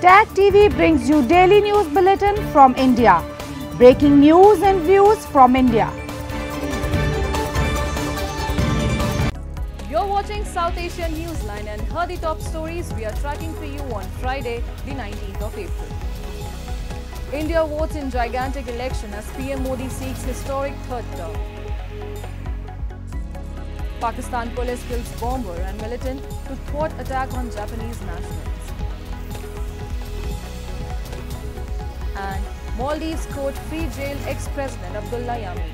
Tag TV brings you daily news bulletin from India. Breaking news and views from India. You're watching South Asian Newsline and here the top stories we are tracking for you on Friday, the 19th of April. India votes in gigantic election as PM Modi seeks historic third term. Pakistan police kills bomber and militant to thwart attack on Japanese nationals. And Maldives court free jail ex-president Abdullah Yameen.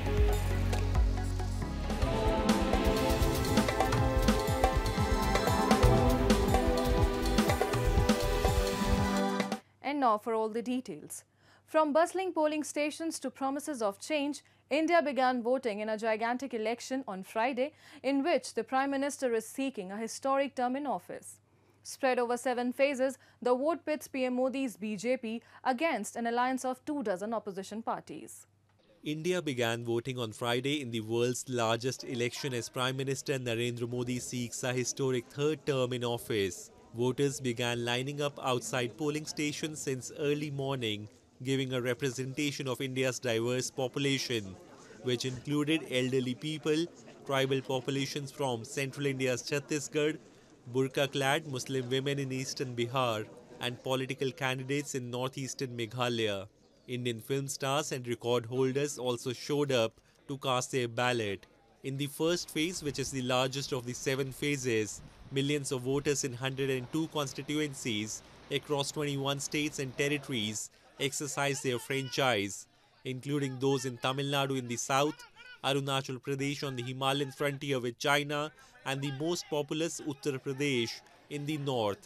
And now for all the details. From bustling polling stations to promises of change, India began voting in a gigantic election on Friday in which the Prime Minister is seeking a historic term in office. Spread over 7 phases, the vote pits PM Modi's BJP against an alliance of 24 opposition parties. India began voting on Friday in the world's largest election as Prime Minister Narendra Modi seeks a historic third term in office. Voters began lining up outside polling stations since early morning, giving a representation of India's diverse population, which included elderly people, tribal populations from central India's Chhattisgarh, burqa-clad Muslim women in eastern Bihar, and political candidates in northeastern Meghalaya. Indian film stars and record holders also showed up to cast their ballot. In the first phase, which is the largest of the 7 phases, millions of voters in 102 constituencies across 21 states and territories exercised their franchise, including those in Tamil Nadu in the south, Arunachal Pradesh on the Himalayan frontier with China, and the most populous Uttar Pradesh in the north.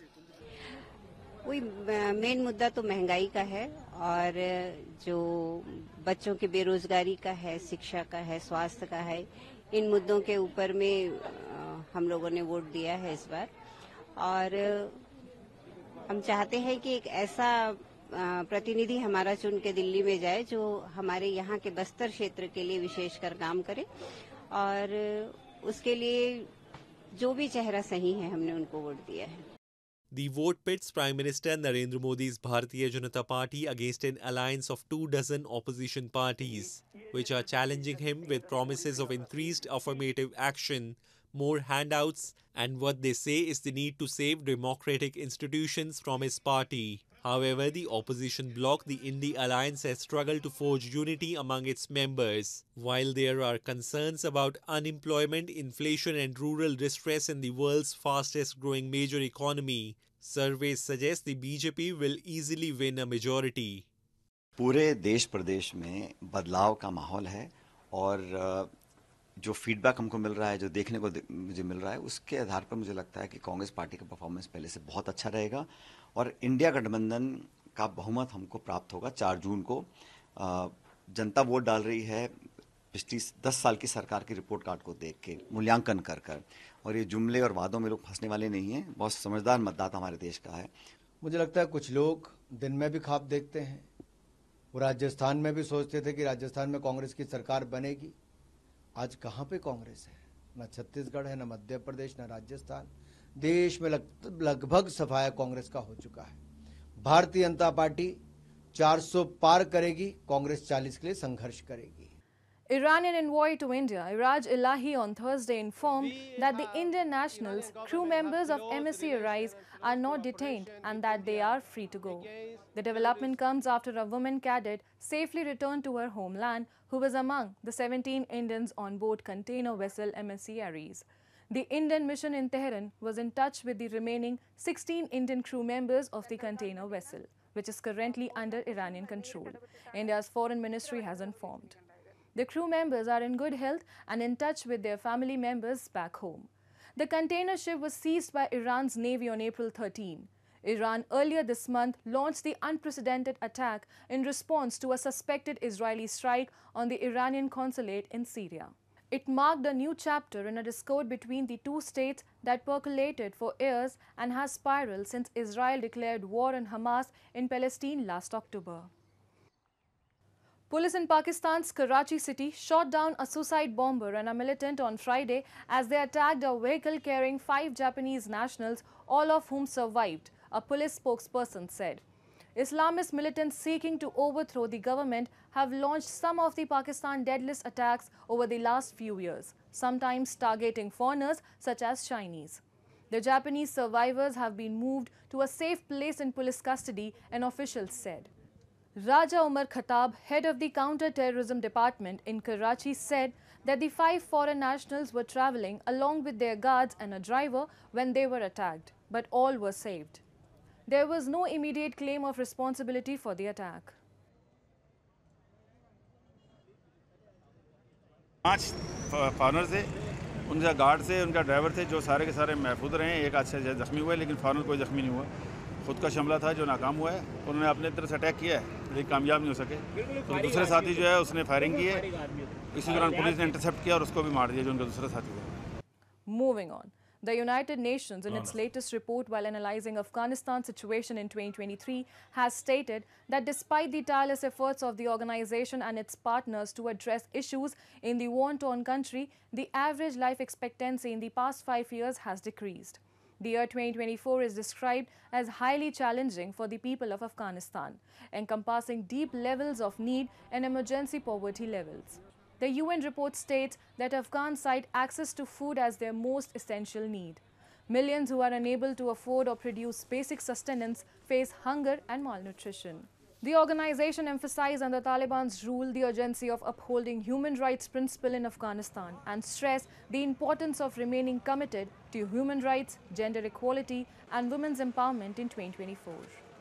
वही main मुद्दा तो महंगाई का है और जो बच्चों की बेरोजगारी का है, शिक्षा का है, स्वास्थ्य का है, इन मुद्दों के ऊपर में हम लोगों ने वोट दिया है इस बार और हम चाहते हैं कि एक ऐसा प्रतिनिधि हमारा चुन के दिल्ली में जाए जो हमारे यहाँ के बस्तर क्षेत्र के लिए विशेषकर काम करे और उसके लिए जो भी चेहरा सही है हमने उनको वोट दिया है. The vote pits Prime Minister Narendra Modi's Bharatiya Janata Party against an alliance of 24 opposition parties, which are challenging him with promises of increased affirmative action, more handouts, and what they say is the need to save democratic institutions from his party. However, the opposition bloc, the Indi Alliance, has struggled to forge unity among its members. While there are concerns about unemployment, inflation and rural distress in the world's fastest growing major economy, surveys suggest the BJP will easily win a majority. पूरे देश प्रदेश में बदलाव का माहौल है और जो feedback हमको मिल रहा है, जो देखने को मुझे मिल रहा है, उसके आधार पर मुझे लगता है कि कांग्रेस पार्टी का परफॉर्मेंस पहले से बहुत अच्छा रहेगा और इंडिया गठबंधन का बहुमत हमको प्राप्त होगा 4 जून को. जनता वोट डाल रही है पिछली 10 साल की सरकार की रिपोर्ट कार्ड को देख के, मूल्यांकन कर कर, और ये जुमले और वादों में लोग फंसने वाले नहीं हैं. बहुत समझदार मतदाता हमारे देश का है. मुझे लगता है कुछ लोग दिन में भी ख्वाब देखते हैं. वो राजस्थान में भी सोचते थे कि राजस्थान में कांग्रेस की सरकार बनेगी. आज कहाँ पे कांग्रेस है? न छत्तीसगढ़ है, न मध्य प्रदेश, न राजस्थान. देश में लगभग सफाया कांग्रेस का हो चुका है. भारतीय जनता पार्टी 400 पार करेगी, कांग्रेस 40 के लिए संघर्ष करेगी. Iranian envoy to India, Iraj Elahi, on Thursday informed that the Indian nationals, crew members of MSc Arise, are not detained and that they are free to go. The development comes after a woman cadet safely returned to her homeland who was among the 17 Indians on board container vessel MSc Aries. The Indian mission in Tehran was in touch with the remaining 16 Indian crew members of the container vessel, which is currently under Iranian control, India's foreign ministry has informed. The crew members are in good health and in touch with their family members back home. The container ship was seized by Iran's navy on April 13. Iran earlier this month launched the unprecedented attack in response to a suspected Israeli strike on the Iranian consulate in Syria. It marked a new chapter in a discord between the two states that percolated for years and has spiraled since Israel declared war on Hamas in Palestine last October. Police in Pakistan's Karachi city shot down a suicide bomber and a militant on Friday as they attacked a vehicle carrying 5 Japanese nationals, all of whom survived, a police spokesperson said. Islamist militants seeking to overthrow the government have launched some of the Pakistan deadliest attacks over the last few years, sometimes targeting foreigners such as Chinese. The Japanese survivors have been moved to a safe place in police custody, an official said. Raja Umar Khattab, head of the counter-terrorism department in Karachi, said that the 5 foreign nationals were travelling along with their guards and a driver when they were attacked, but all were saved. There was no immediate claim of responsibility for the attack. 5 foreigner थे, उनका guard थे, उनका driver थे, जो सारे के सारे महफूज रहे। एक आदमी से जख्मी हुआ है, लेकिन फॉरनर कोई जख्मी नहीं हुआ। खुद का हमला था जो नाकाम हुआ है। उन्होंने अपने तरफ से अटैक किया है, लेकिन कामयाब नहीं हो सके। तो दूसरे साथी जो है उसने फायरिंग की है। इसी दौरान पुलिस ने इंटरसेप्ट किया और उसको भी मार दिया, जो उनका दूसरा साथी था। Moving on. The United Nations, in its latest report while analyzing Afghanistan's situation in 2023, has stated that despite the tireless efforts of the organization and its partners to address issues in the war-torn country, the average life expectancy in the past 5 years has decreased. The year 2024 is described as highly challenging for the people of Afghanistan, encompassing deep levels of need and emergency poverty levels. The UN report states that Afghans cite access to food as their most essential need. Millions who are unable to afford or produce basic sustenance face hunger and malnutrition. The organization emphasized under Taliban's rule the urgency of upholding human rights principle in Afghanistan and stressed the importance of remaining committed to human rights, gender equality and women's empowerment in 2024.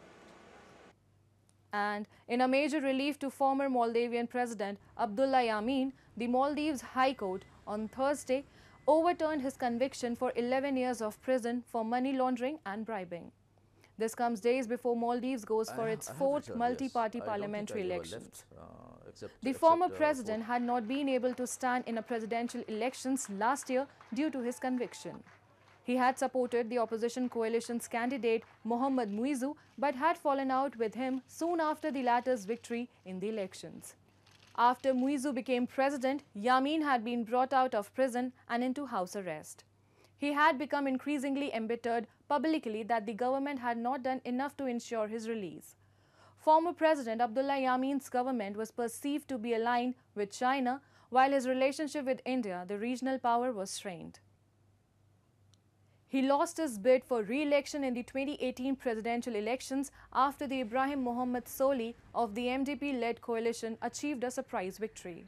And in a major relief to former Moldavian President Abdullah Yamin, the Maldives High Court on Thursday overturned his conviction for 11 years of prison for money laundering and bribing. This comes days before Maldives goes for its 4th multi-party parliamentary elections. The former president had not been able to stand in a presidential elections last year due to his conviction. He had supported the opposition coalition's candidate Mohammad Muizzu but had fallen out with him soon after the latter's victory in the elections. After Muizzu became president, Yamin had been brought out of prison and into house arrest. He had become increasingly embittered publicly that the government had not done enough to ensure his release. Former President Abdullah Yamin's government was perceived to be aligned with China, while his relationship with India, the regional power, was strained. He lost his bid for re-election in the 2018 presidential elections after the Ibrahim Mohammed Soli of the MDP-led coalition achieved a surprise victory.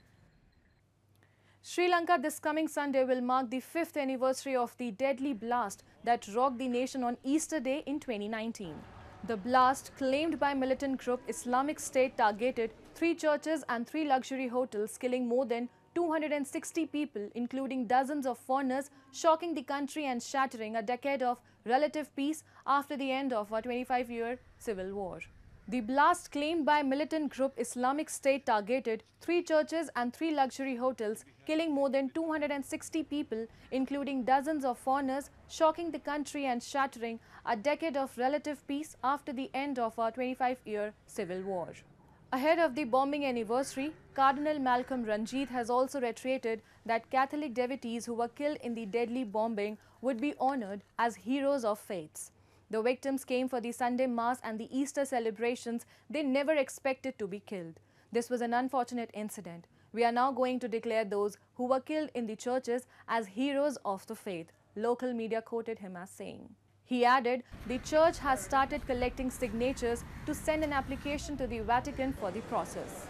Sri Lanka this coming Sunday will mark the 5th anniversary of the deadly blast that rocked the nation on Easter Day in 2019. The blast, claimed by militant group Islamic State, targeted 3 churches and 3 luxury hotels, killing more than 260 people, including dozens of foreigners, shocking the country and shattering a decade of relative peace after the end of a 25-year civil war. The blast, claimed by militant group Islamic State, targeted 3 churches and 3 luxury hotels, killing more than 260 people, including dozens of foreigners, shocking the country and shattering a decade of relative peace after the end of a 25-year civil war. Ahead of the bombing anniversary, Cardinal Malcolm Ranjit has also reiterated that Catholic devotees who were killed in the deadly bombing would be honored as heroes of faiths. The victims came for the Sunday Mass and the Easter celebrations. They never expected to be killed. This was an unfortunate incident. We are now going to declare those who were killed in the churches as heroes of the faith, local media quoted him as saying. He added, the church has started collecting signatures to send an application to the Vatican for the process.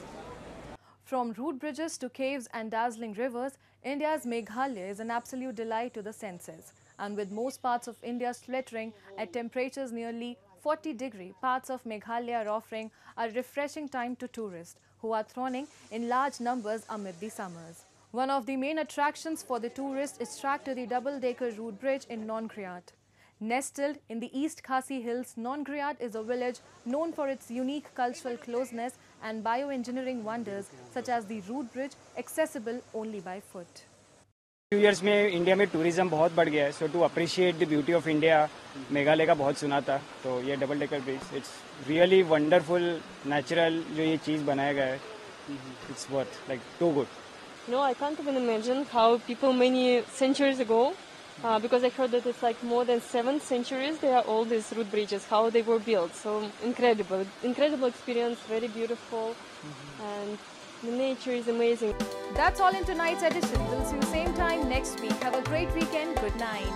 From root bridges to caves and dazzling rivers, India's Meghalaya is an absolute delight to the senses. And with most parts of India sweltering at temperatures nearly 40 degrees, parts of Meghalaya are offering a refreshing time to tourists who are thronging in large numbers amid the summers. One of the main attractions for the tourists is tracked to the double-decker root bridge in Nongriat. Nestled in the East Khasi Hills, Nongriat is a village known for its unique cultural closeness and bioengineering wonders such as the root bridge, accessible only by foot. Few years में India में tourism बहुत बढ़ गया है, so to appreciate the beauty of India, Meghalaya का बहुत सुना था, तो ये double decker bridge, it's really wonderful, natural जो ये चीज़ बनाया गया है, it's worth like too good. No, I can't even imagine how people many centuries ago because I heard that it's like more than 7 centuries. They are all these root bridges, how they were built. So incredible experience, very beautiful, and the nature is amazing. That's all in tonight's edition. We'll see you same time next week. Have a great weekend. Good night.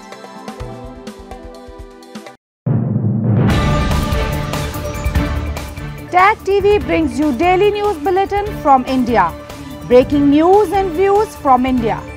TAG TV brings you daily news bulletin from India. Breaking news and views from India.